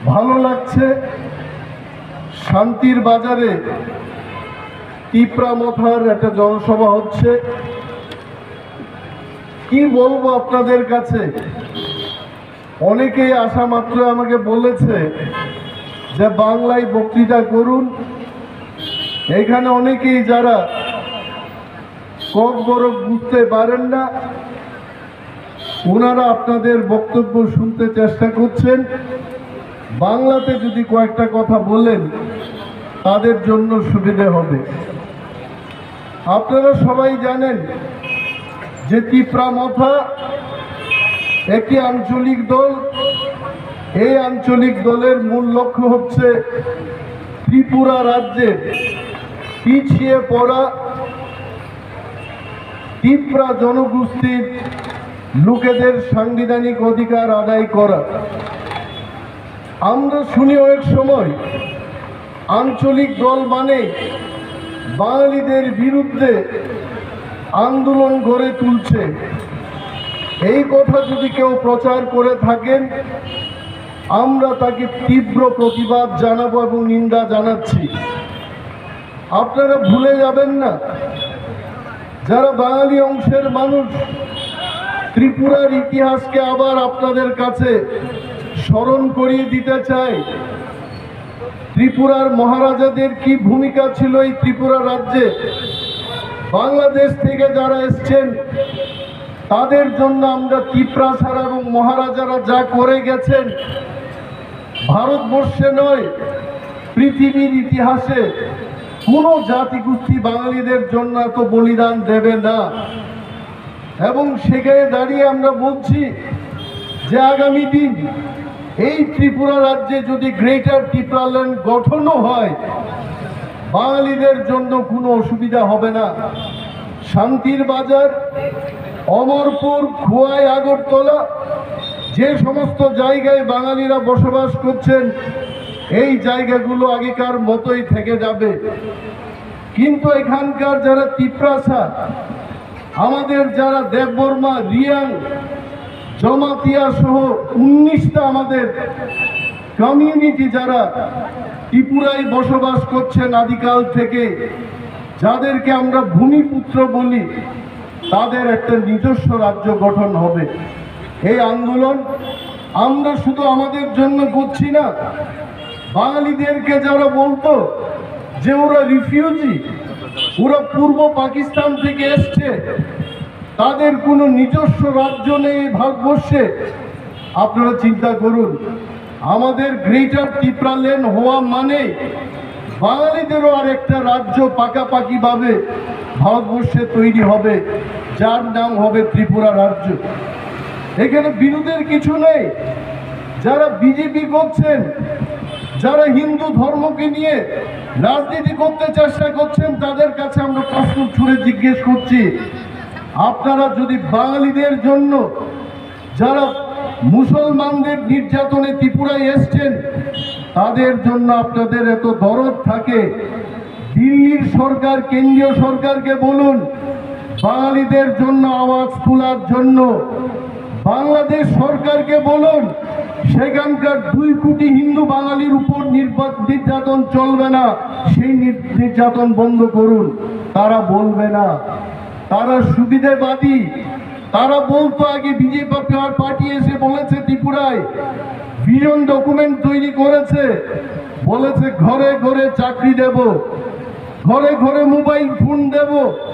ভালো লাগছে। শান্তির বাজারে তিপ্রামথার একটা জনসভা হচ্ছে। কি বলবো আপনাদের কাছে, অনেকেই আসা মাত্র আমাকে বলেছে যে বাংলায় বক্তৃতা করুন। এখানে অনেকেই যারা বড় বুঝতে পারেন না, ওনারা আপনাদের বক্তব্য শুনতে চেষ্টা করছেন। বাংলাতে যদি কয়েকটা কথা বলেন তাদের জন্য সুবিধে হবে। আপনারা সবাই জানেন যে তিপ্রামথা একটি আঞ্চলিক দল। এই আঞ্চলিক দলের মূল লক্ষ্য হচ্ছে ত্রিপুরা রাজ্যের পিছিয়ে পড়া তিপ্রা জনগোষ্ঠীর লোকেদের সাংবিধানিক অধিকার আদায় করা। আমরা শুনি অনেক সময় আঞ্চলিক দল মানে বাঙালিদের বিরুদ্ধে আন্দোলন গড়ে তুলছে। এই কথা যদি কেউ প্রচার করে থাকেন, আমরা তাকে তীব্র প্রতিবাদ জানাবো এবং নিন্দা জানাচ্ছি। আপনারা ভুলে যাবেন না, যারা বাঙালি অংশের মানুষ, ত্রিপুরার ইতিহাসকে আবার আপনাদের কাছে স্মরণ করিয়ে দিতে চাই। ত্রিপুরার মহারাজাদের কি ভূমিকা ছিল এই ত্রিপুরা রাজ্যে। বাংলাদেশ থেকে যারা এসছেন তাদের জন্য আমরা তিপ্রাসার এবং মহারাজারা যা করে গেছেন, ভারতবর্ষে নয় পৃথিবীর ইতিহাসে কোনো জাতিগোষ্ঠী বাঙালিদের জন্য এত বলিদান দেবে না। এবং সেখানে দাঁড়িয়ে আমরা বলছি যে আগামী দিন এই ত্রিপুরা রাজ্যে যদি গ্রেটার ত্রিপুরাল্যান্ড গঠনও হয়, বাঙালিদের জন্য কোনো অসুবিধা হবে না। শান্তির বাজার, অমরপুর, খোয়াই, আগরতলা, যে সমস্ত জায়গায় বাঙালিরা বসবাস করছেন, এই জায়গাগুলো আগেকার মতোই থেকে যাবে। কিন্তু এখানকার যারা তিপ্রাসা, আমাদের যারা দেববর্মা, রিয়াং, জমাতিয়া সহ 19টা আমাদের কমিউনিটি যারা ত্রিপুরায় বসবাস করছেন আদিকাল থেকে, যাদেরকে আমরা ভূমিপুত্র বলি, তাদের একটা নিজস্ব রাজ্য গঠন হবে। এই আন্দোলন আমরা শুধু আমাদের জন্য করছি না, বাঙালিদেরকে যারা বলতো যে ওরা রিফিউজি, ওরা পূর্ব পাকিস্তান থেকে এসছে, তাদের কোনো নিজস্ব রাজ্য নেই ভারতবর্ষে। আপনারা চিন্তা করুন, আমাদের গ্রেটার ত্রিপুরাল্যান্ড হওয়া মানে বাঙালিদেরও আর একটা রাজ্য পাকাপাকিভাবে ভারতবর্ষে তৈরি হবে, যার নাম হবে ত্রিপুরা রাজ্য। এখানে বিরোধের কিছু নেই। যারা বিজেপি করছেন, যারা হিন্দু ধর্মকে নিয়ে রাজনীতি করতে চেষ্টা করছেন, তাদের কাছে আমরা প্রশ্ন ছুড়ে জিজ্ঞেস করছি, আপনারা যদি বাঙালিদের জন্য, যারা মুসলমানদের নির্যাতনে ত্রিপুরায় এসছেন, তাদের জন্য আপনাদের এত দরদ থাকে, দিল্লির সরকার, কেন্দ্রীয় সরকারকে বলুন বাঙালিদের জন্য আওয়াজ তোলার জন্য। বাংলাদেশ সরকারকে বলুন সেখানকার 2 কোটি হিন্দু বাঙালির উপর নির্যাতন চলবে না, সেই নির্যাতন বন্ধ করুন। তারা বলবে না, তারা সুবিধাবাদী। তারা বলতো আগে বিজেপি পার্টি এসে বলেছে ত্রিপুরায় ভিশন ডকুমেন্ট তৈরি করেছে, বলেছে ঘরে ঘরে চাকরি দেব, ঘরে ঘরে মোবাইল ফোন দেব,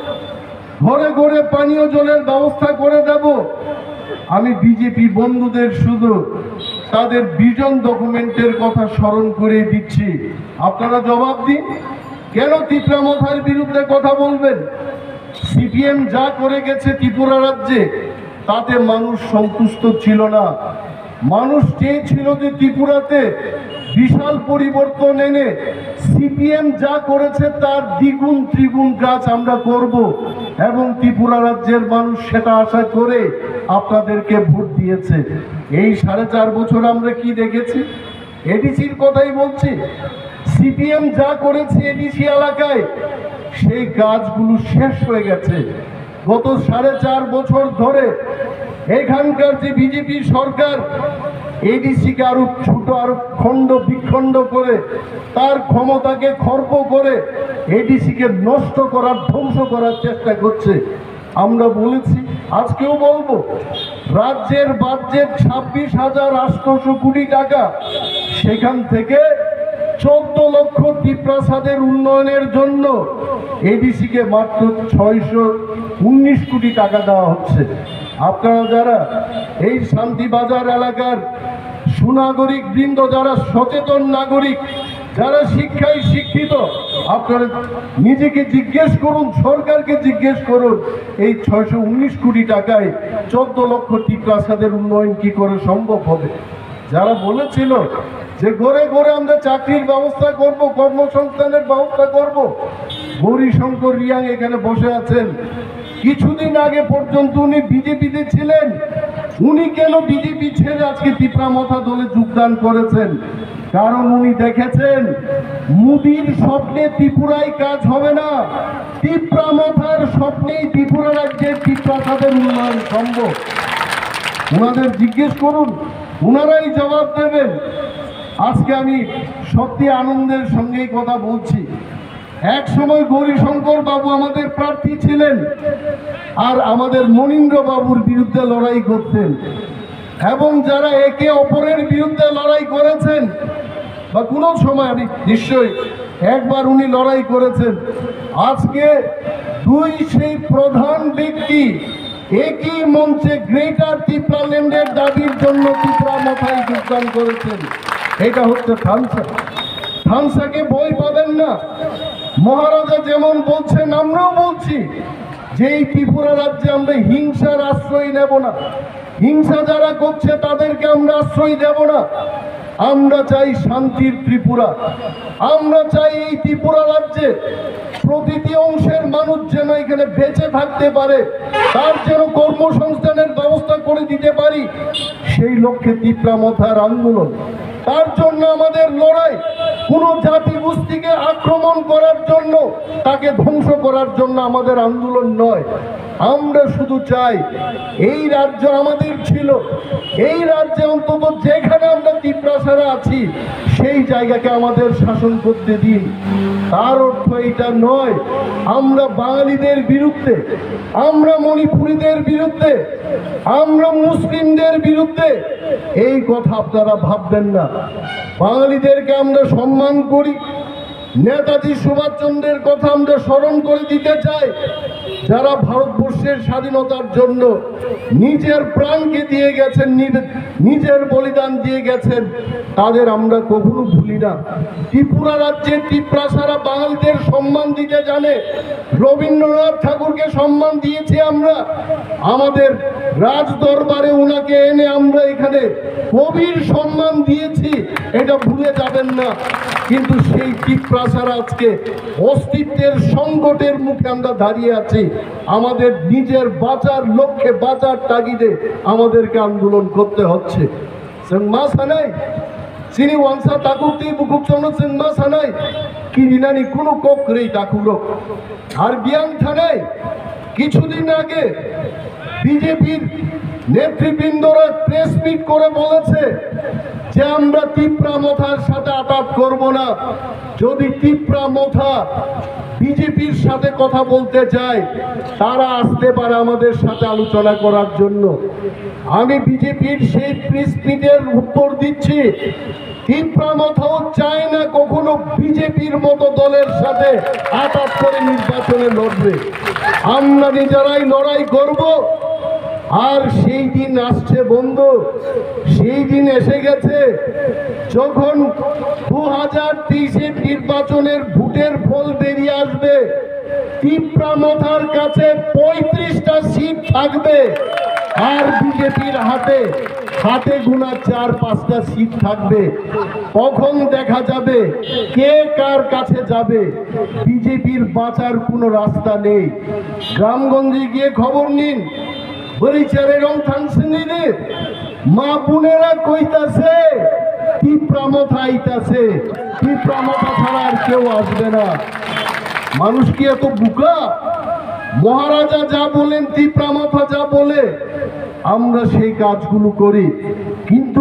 ঘরে ঘরে পানীয় জলের ব্যবস্থা করে দেব। আমি বিজেপি বন্ধুদের শুধু তাদের ভিশন ডকুমেন্টের কথা স্মরণ করে দিচ্ছি। আপনারা জবাব দিন, কেন তিপ্রামথার বিরুদ্ধে কথা বলবেন? সিপিএম যা করে গেছে ত্রিপুরা রাজ্যে, তাতে মানুষ সন্তুষ্ট ছিল না। মানুষ চেয়েছিল যে ত্রিপুরাতে বিশাল পরিবর্তন এনে সিপিএম যা করেছে তার দ্বিগুণ ত্রিগুণ কাজ আমরা করব, এবং ত্রিপুরা রাজ্যের মানুষ সেটা আশা করে আপনাদেরকে ভোট দিয়েছে। এই 4.5 বছর আমরা কি দেখেছি? এডিসির কথাই বলছি। সিপিএম যা করেছে এডিসি এলাকায়, সেই কাজগুলো শেষ হয়ে গেছে। গত 4.5 বছর ধরে এখানকার যে বিজেপি সরকার, এডিসিকে আরো ছোট আরো খণ্ড বিখণ্ড করে তার ক্ষমতাকে খর্ব করে এডিসিকে নষ্ট করার ধ্বংস করার চেষ্টা করছে। আমরা বলেছি, আজকেও বলবো, রাজ্যের বাজেট 26,800 কোটি টাকা, সেখান থেকে 14 লক্ষ টিপ্রাসাদের উন্নয়নের জন্য এডিসিকে মাত্র 619 কোটি টাকা দেওয়া হচ্ছে। আপনারা যারা এই শান্তিবাজার এলাকার সুনাগরিক বৃন্দ, যারা সচেতন নাগরিক, যারা শিক্ষায় শিক্ষিত, আপনারা নিজেকে জিজ্ঞেস করুন, সরকারকে জিজ্ঞেস করুন, এই 619 কোটি টাকায় 14 লক্ষ টিপ্রাসাদের উন্নয়ন কি করে সম্ভব হবে? যারা বলেছিল যে ঘরে ঘরে আমরা চাকরির ব্যবস্থা করব, কর্মসংস্থানের ব্যবস্থা করব, গৌরীশঙ্কর রিয়াং এখানে বসে আছেন। কিছুদিন আগে পর্যন্ত উনি বিজেপিতে ছিলেন। উনি কেন বিজেপি ছেড়ে আজকে তিপ্রামথা দলে যোগদান করেছেন? কারণ উনি দেখেছেন মোদির স্বপ্নে ত্রিপুরায় কাজ হবে না, তিপ্রামথার স্বপ্নেই ত্রিপুরা রাজ্যের টিপ্রাসাদের উন্নয়ন সম্ভব। ওনাদের জিজ্ঞেস করুন, ওনারাই জবাব দেবেন। আজকে আমি সত্যি আনন্দের সঙ্গেই কথা বলছি। এক সময় গৌরীশঙ্কর বাবু আমাদের প্রার্থী ছিলেন আর আমাদের মনীন্দ্র বাবুর বিরুদ্ধে লড়াই করতেন, এবং যারা একে অপরের বিরুদ্ধে লড়াই করেছেন বা কোনো সময়, আমি নিশ্চয়ই একবার উনি লড়াই করেছেন, আজকে দুই সেই প্রধান ব্যক্তি একই মঞ্চে গ্রেটার ত্রিপুরাল্যান্ডের দাবির জন্য তিপ্রামথায় যোগদান করেছেন। এটা হচ্ছে থানসা। থানসাকে বই পাবেন না। মহারাজা যেমন বলছেন, আমরাও বলছি যে এই ত্রিপুরা রাজ্যে আমরা হিংসার আশ্রয় নেব না, হিংসা যারা করছে তাদেরকে আমরা আশ্রয় দেব না। আমরা চাই শান্তির ত্রিপুরা। আমরা চাই এই ত্রিপুরা রাজ্যে প্রতিটি অংশের মানুষ যেন এখানে বেঁচে থাকতে পারে, তার যেন কর্মসংস্থানের ব্যবস্থা করে দিতে পারি। সেই লক্ষ্যে তিপ্রামথার আন্দোলন, তার জন্য আমাদের লড়াই। কোনো জাতি গোষ্ঠীকে আক্রমণ করার জন্য, তাকে ধ্বংস করার জন্য আমাদের আন্দোলন নয়। আমরা শুধু চাই এই রাজ্য আমাদের ছিল, এই রাজ্যে অন্তত যেখানে আমরা তিপ্রাসারা আছি সেই জায়গাকে আমাদের শাসন করতে দিন। তার অর্থ এটা নয় আমরা বাঙালিদের বিরুদ্ধে, আমরা মণিপুরীদের বিরুদ্ধে, আমরা মুসলিমদের বিরুদ্ধে। এই কথা আপনারা ভাববেন না। বাঙালিদেরকে আমরা সম্মান করি। নেতাজি সুভাষচন্দ্রের কথা আমরা স্মরণ করে দিতে চাই, যারা ভারতবর্ষের স্বাধীনতার জন্য নিজের প্রাণকে দিয়ে গেছেন, নিজের বলিদান দিয়ে গেছেন, তাদের আমরা কখনো ভুলি না। ত্রিপুরা রাজ্যের তিপ্রাসারা বাঙালিদের সম্মান দিতে জানে। রবীন্দ্রনাথ ঠাকুরকে সম্মান দিয়েছি আমরা, আমাদের রাজ দরবারে ওনাকে এনে আমরা এখানে কবির সম্মান দিয়েছি, এটা ভুলে যাবেন না। কিন্তু সেই তিপ্রাসারা আজকে অস্তিত্বের সংকটের মুখে আমরা দাঁড়িয়ে আছি। আমাদের নিজের বাঁচার লক্ষ্যে, বাঁচার তাগিদে আমাদেরকে আন্দোলন করতে হচ্ছে। সিংমা সানাই চিনি ওয়াংসা ঠাকুর তি বুকুচন্দ্র সিংমা সানাই কিরিনানি কোনো কোকরেই ঠাকুর আর বিয়াং থানায় কিছুদিন আগে বিজেপির নেতৃবৃন্দরা প্রেস মিট করে বলেছে যে আমরা তিপ্রামথার সাথে আটাপ করব না। যদি তিপ্রামথা বিজেপির সাথে কথা বলতে চায়, তারা আসতে পারে আমাদের সাথে আলোচনা করার জন্য। আমি বিজেপির সেই প্রেস মিটের উত্তর দিচ্ছি, তিপ্রামথাও চায় না কখনো বিজেপির মতো দলের সাথে আটাপ করে নির্বাচনে লড়বে। আমরা নিজেরাই লড়াই করব। আর সেই দিন আসছে বন্ধু, সেই দিন এসে গেছে যখন 2023-এর নির্বাচনের ভোটের ফল বেরিয়ে আসবে। তিপ্রামথার কাছে 35টা সিট থাকবে আর বিজেপির হাতে হাতে গোনা 4-5টা সিট থাকবে। কখন দেখা যাবে কে কার কাছে যাবে। বিজেপির বাঁচার কোনো রাস্তা নেই। গ্রামগঞ্জে গিয়ে খবর নিন, বরিচারে রং থানসিনে মা বোনেরা কইতাছে তিপ্রামথা আইতাছে, তিপ্রামথা ছাড়া আর কেউ আসবে না। মানুষ কি এত বোকা? মহারাজা যা বলেন, তিপ্রামথা যা বলে, আমরা সেই কাজগুলো করি। কিন্তু বিজেপি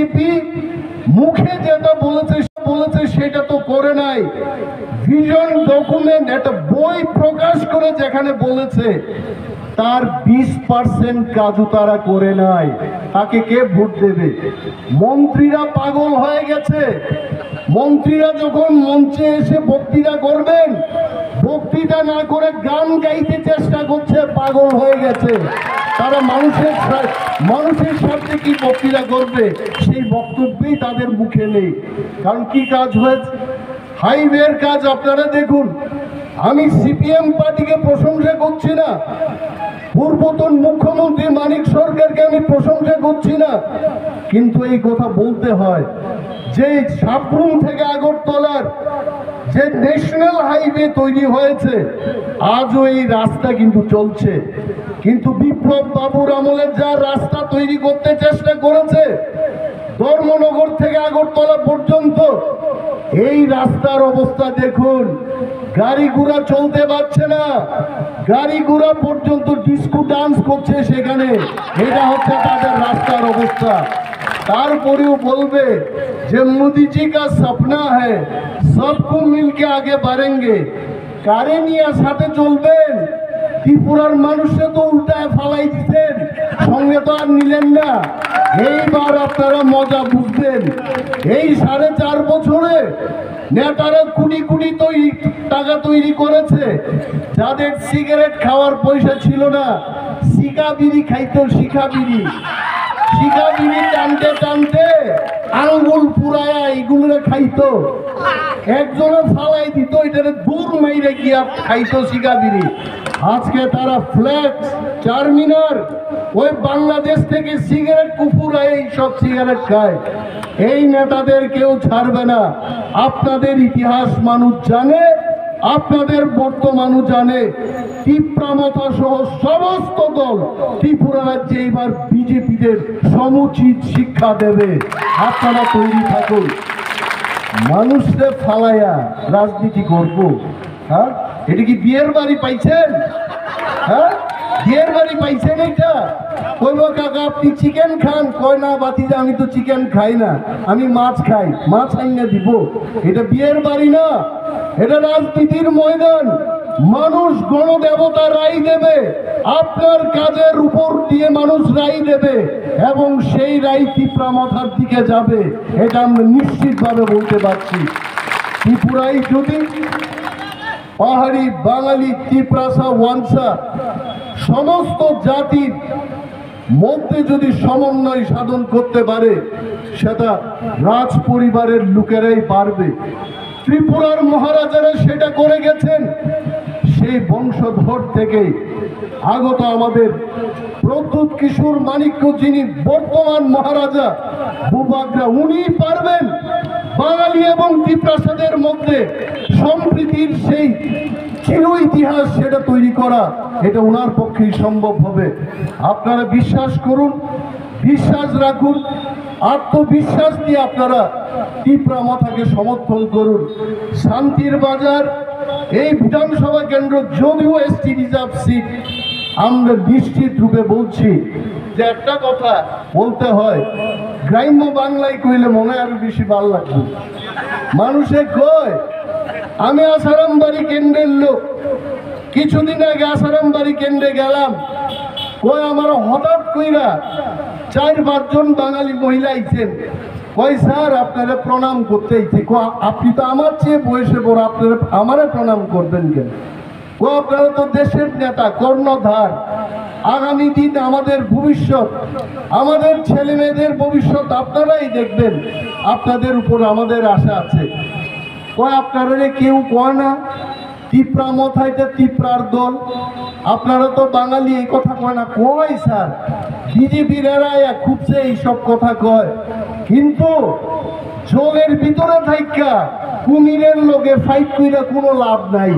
বিজেপি মুখে যেটা বলেছে সেটা তো করে নাই। ভিশন ডকুমেন্ট একটা বই প্রকাশ করে যেখানে বলেছে তার 20% কাজও তারা করে নাই। তাকে কে ভোট দেবে? মন্ত্রীরা পাগল হয়ে গেছে। মন্ত্রীরা যখন মঞ্চে এসে বক্তৃতা করবেন, বক্তৃতা না করে গান গাইতে চেষ্টা করছে, পাগল হয়ে গেছে। তারা মানুষের সাথে কি বক্তৃতা করবে সেই বক্তব্যই তাদের মুখে নেই। কারণ কি কাজ হয়েছে? হাইওয়ের কাজ আপনারা দেখুন। আমি সিপিএম পার্টিকে প্রশংসা করছি না, পূর্বতন মুখ্যমন্ত্রী মানিক সরকারকে আমি প্রশংসা করছি না, কিন্তু এই কথা বলতে হয় যে সাবরুম থেকে আগরতলার যে ন্যাশনাল হাইওয়ে তৈরি হয়েছে, আজও এই রাস্তা কিন্তু চলছে। কিন্তু বিপ্লব বাবুর আমলে যা রাস্তা তৈরি করতে চেষ্টা করেছে ধর্মনগর থেকে আগরতলা পর্যন্ত, এই রাস্তার অবস্থা দেখুন। গাড়ি ঘোড়া চলতে পারছে না, গাড়ি ঘোড়া পর্যন্ত ডিস্কো ডান্স করছে সেখানে। এটা হচ্ছে তাদের রাস্তার অবস্থা। তারপরেও বলবে যে মোদিজি কা সপনা হ্যায় সবকো মিলকে আগে বাড়েঙ্গে। কারে নিয়ে সাথে চলবেন? ত্রিপুরার মানুষকে তো উল্টায় ফালাই দিচ্ছেন, সঙ্গে তো আর নিলেন না। এইবার আপনারা মজা বুঝবেন। এই 4.5 বছরে নেতারা কোটি কোটি টাকা তৈরি করেছে। যাদের সিগারেট খাওয়ার পয়সা ছিল না, শিখা বিড়ি খাইতো, শিখা বিড়ি টানতে টানতে আঙ্গুল পুরায়া এইগুলো খাইতো। একজনে ফালাই দিত, এটারে দূর মাইরে গিয়া খাইতো শিখা বিড়ি। আজকে তারা ফ্ল্যাক্স, চারমিনার, ওই বাংলাদেশ থেকে সিগারেট কুকুরা এই সব সিগারেট খায়। এই নেতাদের কেউ ছাড়বে না। আপনাদের ইতিহাস মানুষ জানে, আপনাদের বর্তমানও জানে। তীব্রামতা সহ সমস্ত দল ত্রিপুরা রাজ্যে এবার বিজেপিদের সমুচিত শিক্ষা দেবে। আপনারা তৈরি থাকুন। মানুষকে ফালাইয়া রাজনীতি করব? হ্যাঁ, এটা কি বিয়ের বাড়ি পাইছেন? হ্যাঁ, বিয়ের বাড়ি পাইছেন? এটা কইব কাকা আপনি চিকেন খান? কয় না বাতিজা আমি তো চিকেন খাই না, আমি মাছ খাই, মাছ আইনা দিব। এটা বিয়ের বাড়ি না, এটা রাজনীতির ময়দান। মানুষ গণদেবতা রায় দেবে, আপনার কাজের উপর দিয়ে মানুষ রায় দেবে এবং সেই রায় তীব্রামথার দিকে যাবে। এটা আমরা নিশ্চিতভাবে বলতে পারছি। ত্রিপুরায় যদি পাহাড়ি, বাঙালি, ত্রিপ্রাসা, ওয়ানসা সমস্ত জাতির মধ্যে যদি সমন্বয় সাধন করতে পারে, সেটা রাজ পরিবারের লোকেরাই পারবে। ত্রিপুরার মহারাজারা সেটা করে গেছেন। সেই বংশধর থেকে আগত আমাদের প্রদ্যুৎ কিশোর মাণিক্য, যিনি বর্তমান মহারাজা বুবাগ্রা, উনি পারবেন বাঙালি এবং ত্রিপ্রাসাদের মধ্যে সম্প্রীতির সেই চির ইতিহাস সেটা তৈরি করা। এটা ওনার পক্ষেই সম্ভব হবে। আপনারা বিশ্বাস করুন, বিশ্বাস রাখুন, আত্মবিশ্বাস দিয়ে আপনারা তীব্রামথাকে সমর্থন করুন। শান্তির বাজার এই বিধানসভা কেন্দ্র যদিও এসটি রিজার্ভ সিট, আমরা নিশ্চিত রূপে বলছি যে একটা কথা বলতে হয়, গ্রাম্য বাংলায় কইলে মনে আরো বেশি ভালো লাগবে। মানুষে কয় আমি আসারামবাড়ি কেন্দ্রের লোক, কিছুদিন আগে আসারামবাড়ি কেন্দ্রে গেলাম, কয় আমার হঠাৎ কইরা 4-5 জন বাঙালি মহিলা আইছেন। কয় স্যার আপনারা প্রণাম করতে আইছে। আপনি তো আমার চেয়ে বয়সে বড়, আপনারা আমারে প্রণাম করবেন কেন? আপনারা তো দেশের নেতা, কর্ণধার, আগামী দিন আমাদের ভবিষ্যৎ, আমাদের ছেলে মেয়েদের ভবিষ্যৎ আপনারাই দেখবেন, আপনাদের উপর আমাদের আশা আছে। কয় আপনারা কেউ কয় না তীব্রামথা এটা তীব্রার দল, আপনারা তো বাঙালি, এই কথা কয় না। কয় স্যার, বিজেপির এরা খুবছে এইসব কথা কয়, কিন্তু জলের ভিতরে থাইকা কুমিরের লোকে ফাইট কইরা কোনো লাভ নাই।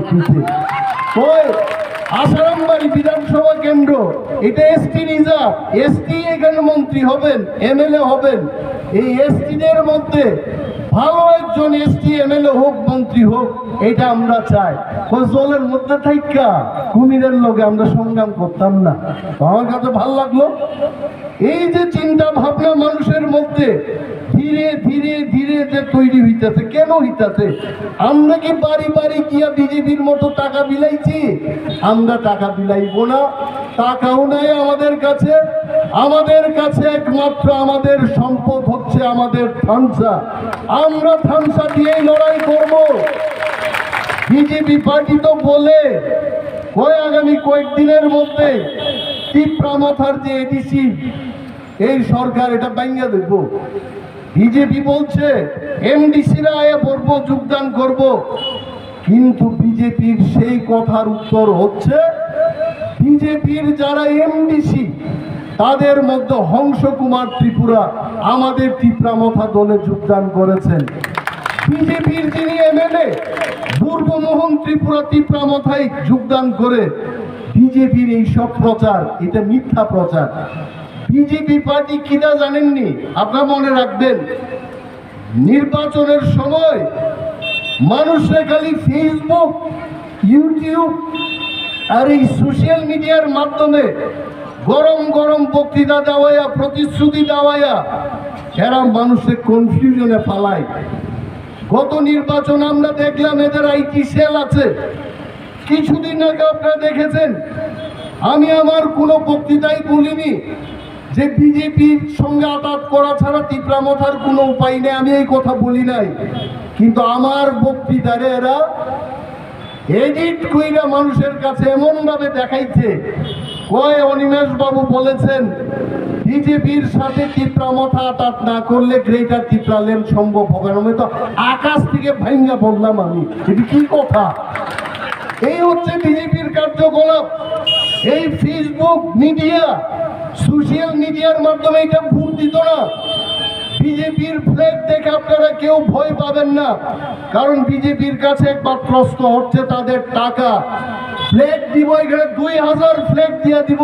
কয় আসারামবাড়ি বিধানসভা কেন্দ্র এটা এসটি রিজার্ভ, এসটি এখানে মন্ত্রী হবেন, এমএলএ হবেন। এই এসটিদের মধ্যে ভালো একজন এসটি এমএলএ হোক, মন্ত্রী হোক, এটা আমরা চাই। জলের মধ্যে থাইকা কুমিরের লোকে আমরা সংগ্রাম করতাম না। আমার কাছে ভালো লাগলো এই যে চিন্তা ভাবনা মানুষের মধ্যে, ধীরে ধীরে ধীরে যে তৈরি হইতেছে। কেন হইতেছে? আমরা কি বাড়ি বাড়ি গিয়া বিজেপির মতো টাকা বিলাইছি? আমরা টাকা বিলাইব না, টাকাও নাই আমাদের কাছে। আমাদের কাছে একমাত্র আমাদের সম্পদ হচ্ছে আমাদের থামসা। আমরা থামসা দিয়েই লড়াই করব। বিজেপি পার্টি তো বলে আগামী কয়েকদিনের মধ্যে টিপ্রামাথার যে এডিসি এই সরকার এটা ভাঙিয়ে দেব। বিজেপি বলছে এমডিসিরা আয়া পড়বো, যোগদান করব, কিন্তু বিজেপির সেই কথার উত্তর হচ্ছে বিজেপির যারা এমডিসি তাদের মধ্যে হংস কুমার ত্রিপুরা আমাদের টিপ্রামাথা দলে যোগদান করেছেন। বিজেপির যিনি এমএলএ দুর্গমোহন ত্রিপুরা টিপ্রামাথায় যোগদান করে বিজেপির এই সব প্রচার, এটা মিথ্যা প্রচার। বিজেপি পার্টি কিনা জানেননি? আপনারা মনে রাখবেন, নির্বাচনের সময় মানুষরা খালি ফেসবুক, ইউটিউব আর এই সোশ্যাল মিডিয়ার মাধ্যমে গরম গরম বক্তৃতা দেওয়াইয়া, প্রতিশ্রুতি দেওয়াইয়া এরা মানুষের কনফিউশনে ফালায়। গত নির্বাচন আমরা দেখলাম এদের আইটি সেল আছে। কিছুদিন আগে আপনারা দেখেছেন, আমি আমার কোনো বক্তৃতায় বলিনি যে বিজেপির সঙ্গে আঘাত করা ছাড়া টিপ্রামাথার কোনো উপায় নেই, আমি এই কথা বলি নাই। কিন্তু আমার বক্তৃতারে এরা এডিট কইরা মানুষের কাছে এমন ভাবে দেখাইছে, অনিমেষ বাবু বলেছেন বিজেপির সাথে টিপ্রামাথা আঘাত না করলে গ্রেটার টিপ্রাল্যান্ড সম্ভব হবে না। আমি তো আকাশ থেকে ভাঙ্গা বললাম, আমি এটা কি কথা? এই হচ্ছে বিজেপির কার্যকলাপ। এই ফেসবুক মিডিয়া, সোশ্যাল মিডিয়ার মাধ্যমে এটা ভোট দিত না। বিজেপির ফ্ল্যাগ দেখে আপনারা কেউ ভয় পাবেন না, কারণ বিজেপির কাছে একমাত্র অস্ত্র হচ্ছে তাদের টাকা। ফ্ল্যাগ দিব, এখানে 2000 ফ্ল্যাগ দিয়ে দিব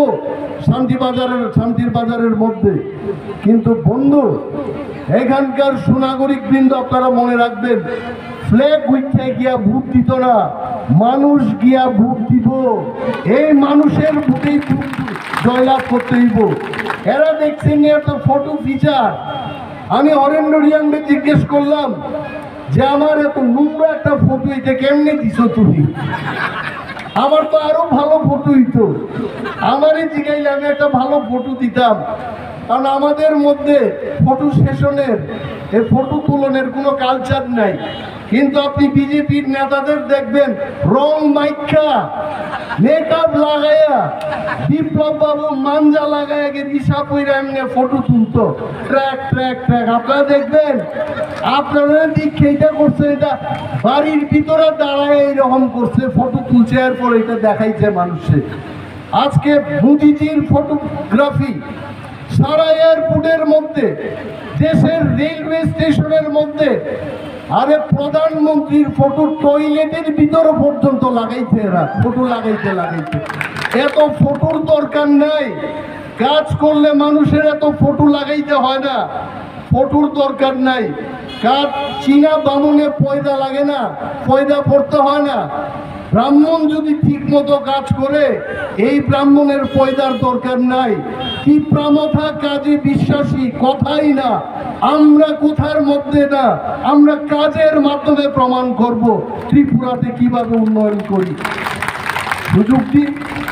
শান্তির বাজারের মধ্যে। কিন্তু বন্ধু, এখানকার সুনাগরিক বৃন্দ আপনারা মনে রাখবেন, ফ্ল্যাগ উঠে গিয়া ভোট দিত না, মানুষ গিয়া ভোট দিব। এই মানুষের ভোটেই জয়লাভ করতে হইব। এরা দেখছেন একটা ফটো ফিচার। আমি হরেন্দ্র রিয়াংকে জিজ্ঞেস করলাম যে আমার এত নোংরা একটা ফটো, এটা কেমনে দিছ তুমি? আমার তো আরো ভালো ফটো হইতো। আমারই জিগাইলে আমি একটা ভালো ফটো দিতাম, কারণ আমাদের মধ্যে ফটো সেশনের, এই ফটো তুলনের কোনো কালচার নাই। কিন্তু আপনি বিজেপির নেতাদের দেখবেন রং মাইকা, মেকআপ লাগাইয়া, বিপ্লব বাবু মাঞ্জা লাগাইয়া দিশা পইরা এমনি ফটো তুলতো, ট্র্যাক ট্র্যাক ট্র্যাক। আপনারা দেখবেন, আপনারা দেখে এটা করছে, এটা বাড়ির ভিতরে দাঁড়ায় এইরকম করছে, ফটো তুলছে, এরপর এটা দেখাইছে মানুষে। আজকে মোদিজির ফটোগ্রাফি সারা এয়ারপোর্টের মধ্যে, দেশের রেলওয়ে স্টেশনের মধ্যে, আরে প্রধানমন্ত্রীর ফটো টয়লেটের ভিতরে পর্যন্ত লাগাইছে এরা, ফটো লাগাইতে। এত ফটোর দরকার নাই। কাজ করলে মানুষের এত ফটো লাগাইতে হয় না, ফটোর দরকার নাই। কাজ চীনা বামুনে পয়দা লাগে না, পয়দা পড়তে হয় না। ব্রাহ্মণ যদি ঠিক মতো কাজ করে, এই ব্রাহ্মণের পয়দার দরকার নাই। টিপ্রামাথা কাজে বিশ্বাসী, কথাই না। আমরা কোথার মধ্যে না, আমরা কাজের মাধ্যমে প্রমাণ করব ত্রিপুরাতে কিভাবে উন্নয়ন করি। সুযোগ দিন।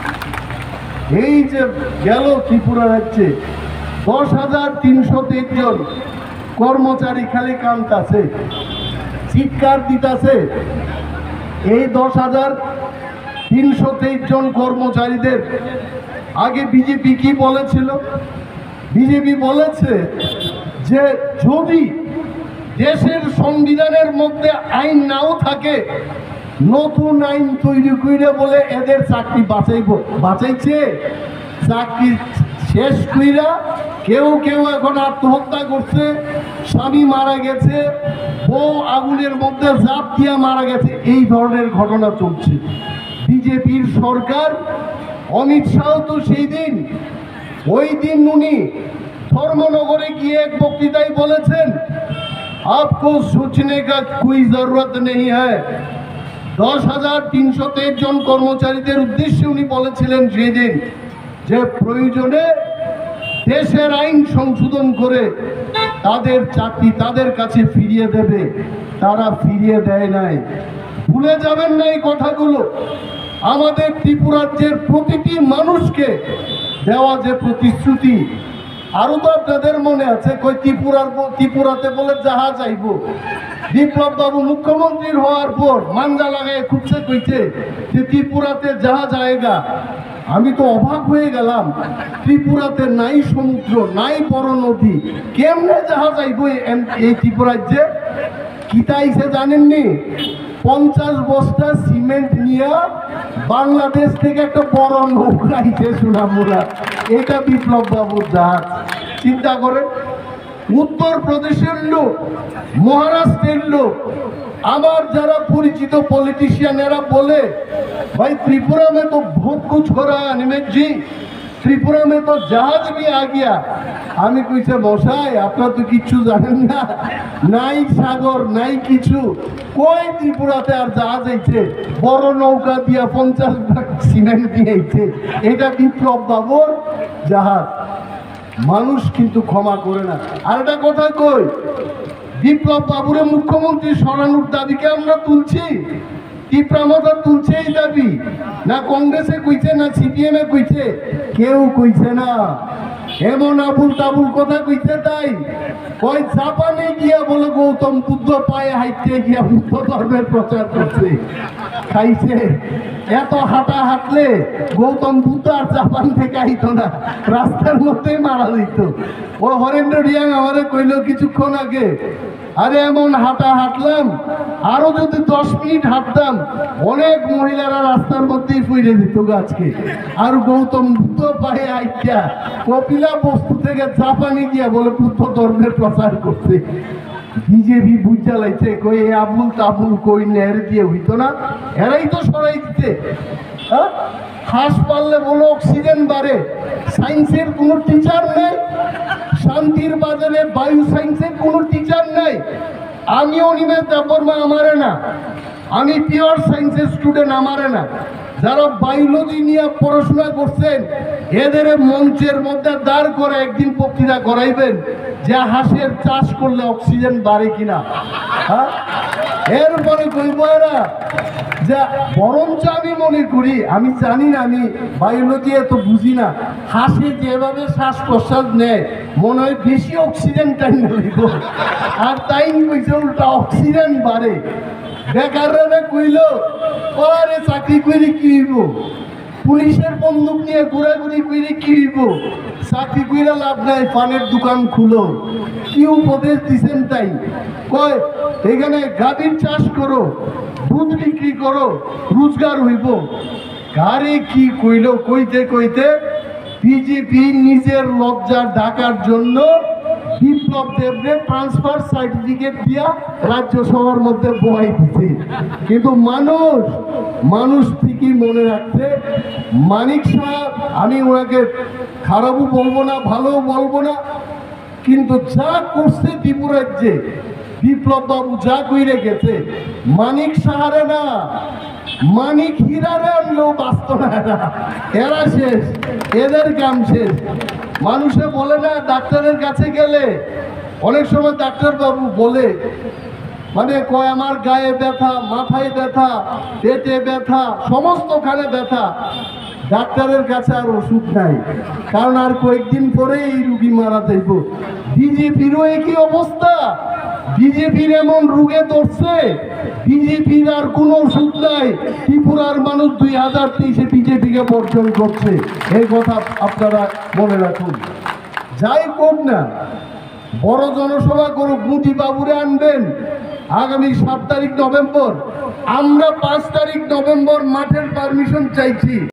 এই যে গেল ত্রিপুরা রাজ্যে 10,323 জন কর্মচারী খালি কান্তাছে, চিৎকার দিতাছে। এই 10,323 জন কর্মচারীদের আগে বিজেপি কি বলেছিল? বিজেপি বলেছে যে যদি দেশের সংবিধানের মধ্যে আইন নাও থাকে, নতুন আইন তৈরি করে বলে এদের চাকরি বাঁচাইছে। চাকরি শেষ কইরা কেউ এখন আত্মহত্যা করছে, স্বামী মারা গেছে, বউ আগুনের মধ্যে ঝাঁপ দিয়া মারা গেছে, এই ধরনের ঘটনা চলছে। বিজেপির সরকার, অমিত শাহ তো সেই দিন, ওই দিন উনি ধর্মনগরে গিয়ে এক বক্তৃতায় বলেছেন, আপকো সোচনে কা কোই জরুরত নেই হ্যায়। 10,323 জন কর্মচারীদের উদ্দেশ্যে উনি বলেছিলেন সেদিন যে প্রয়োজনে দেশের আইন সংশোধন করে তাদের চাকরি তাদের কাছে ফিরিয়ে দেবে, তারা ফিরিয়ে দেয় নাই। ভুলে যাবেন না এই কথাগুলো। আমাদের ত্রিপুরাজ্যের প্রতিটি মানুষকে দেওয়া যে প্রতিশ্রুতি, আরো তো আপনাদের মনে আছে কই ত্রিপুরাতে বলে জাহাজ আইব। বিপ্লব বাবু মুখ্যমন্ত্রীর হওয়ার পর মাঞ্জা লাগায় খুঁজছে কইছে যে ত্রিপুরাতে জাহাজ আয়েগা। আমি তো অবাক হয়ে গেলাম, ত্রিপুরাতে নাই সমুদ্র, নাই বড় নদী, কেমনে জাহাজ আইব এই ত্রিপুরাজ্যে? কিতা আইছে জানেননি? 50 বস্তা সিমেন্ট নিয়ে বাংলাদেশ থেকে একটা বড় নৌকা আইছে সোনামুড়া। এটা বিপ্লব বাবুর জাহাজ। চিন্তা করেন, উত্তরপ্রদেশের লোক, মহারাষ্ট্রের লোক, আমার যারা পরিচিত পলিটিশিয়ান এরা বলে ভাই त्रिपुरा में तो बहुत कुछ हो रहा है अनिमेष जी, त्रिपुरा में तो जहाज भी आ गया। আমি কইছে মশাই আপনারা তো কিচ্ছু জানেন না, নাই সাগর নাই কিছু, কই ত্রিপুরাতে আর জাহাজ আইছে? বড় নৌকা দিয়া 50 ভাগ সিমেন্ট দিয়েছে, এটা বিপ্লব বাবুর জাহাজ। মানুষ কিন্তু ক্ষমা করে না। আর একটা কথা কই, বিপ্লব বাবুরে মুখ্যমন্ত্রী সরানোর দাবিকে আমরা তুলছি, তীব্রামতা তুলছে এই দাবি, না কংগ্রেসে কইছে না সিপিএম এ কইছে, কেউ কইছে না। এমন আবুল তাবুল কথা কইছে তাই কই জাপানে গিয়া বলে গৌতম বুদ্ধ পায়ে হাইতে গিয়া বুদ্ধ ধর্মের প্রচার করছে, খাইছে। এত হাঁটা হাঁটলে গৌতম বুদ্ধ আর জাপান থেকে আইতো না, রাস্তার মধ্যেই মারা দিত। ও হরেন্দ্র রিয়াং আমাদের কইল কিছুক্ষণ আগে, আরে এমন হাঁটা হাঁটলাম, আরো যদি 10 মিনিট হাঁটতাম অনেক মহিলারা রাস্তার মধ্যেই ফুইরে দিত গাছকে। আর গৌতম বুদ্ধ পায়ে আইটা কপিলা বস্তু থেকে জাপানে গিয়া বলে বুদ্ধ ধর্মের প্রচার করছে। বিজেপি বুঝা লাইছে কই আবুল তাবুল কই নেড় দিয়ে হইতো না, এরাই তো সরাই দিতে। হাঁস পারলে বলো অক্সিজেন বাড়ে, সায়েন্সের কোনো টিচার নেই। শান্তির বাজারে বায়ু সায়েন্সের কোনো টিচার নেই। আমিও অনিমেষ দেববর্মা আমারে না, আমি পিওর সায়েন্সের স্টুডেন্ট আমারে না। যারা বায়োলজি নিয়ে পড়াশোনা করছেন এদের মঞ্চের মধ্যে দাঁড় করে একদিন বক্তৃতা করাইবেন যে হাঁসের চাষ করলে অক্সিজেন বাড়ে কিনা। হ্যাঁ, এরপরে কইব এরা যে বরঞ্চ আমি মনে করি, আমি জানি না, আমি বায়োলজি এত বুঝি না, হাঁসে যেভাবে শ্বাস প্রশ্বাস নেয় মনে হয় বেশি অক্সিজেন টাইম নিব, আর তাই কইছে উল্টা অক্সিজেন বাড়ে। বেকাররা কইল আরে চাকরি করে কি হইব, পুলিশের বন্দুক নিয়ে ঘোরাঘুরি করে কি হইব, চাকরি করে লাভ নাই, পানের দোকান খুলো। কি উপদেশ দিচ্ছেন তাই? কয় এখানে গাভীর চাষ করো, দুধ বিক্রি করো, রোজগার হইব। গাড়ি কি কইল, কইতে কইতে বিজেপি নিজের লজ্জা ঢাকার জন্য বিপ্লব দেবরে ট্রান্সফার সার্টিফিকেট দিয়া রাজ্যসভার মধ্যে বহাই দিতে। কিন্তু মানুষ ঠিকই মনে রাখছে। মানিক সাহেব, আমি ওনাকে খারাপও বলবো না ভালোও বলবো না, কিন্তু যা করছে ত্রিপুরাজ্যে বিপ্লব বাবু যা কইরে গেছে, মানিক সাহারে না, মানিক হীরারে আনলেও বাঁচত না। এরা শেষ, এদের কাম শেষ। মানুষে বলে না ডাক্তারের কাছে গেলে অনেক সময় ডাক্তার বাবু বলে মানে কয় আমার গায়ে ব্যথা, মাথায় ব্যথা, পেটে ব্যথা, সমস্তখানে ব্যথা। ডাক্তারের কাছে আর ওষুধ নাই, কারণ আর কয়েকদিন পরে এই রুগী মারা যাইব। বিজেপিরও একই অবস্থা, বিজেপির এমন রোগে ধরছে, বিজেপির আর কোনো ওষুধ নাই। ত্রিপুরার মানুষ 2023-এ বিজেপিকে বর্জন করছে, এই কথা আপনারা মনে রাখুন। যাই হোক না, বড় জনসভা করুক, মোদি বাবুরে আনবেন আগামী 7 তারিখ নভেম্বর। আমরা 5 তারিখ নভেম্বর মাঠের পারমিশন চাইছি।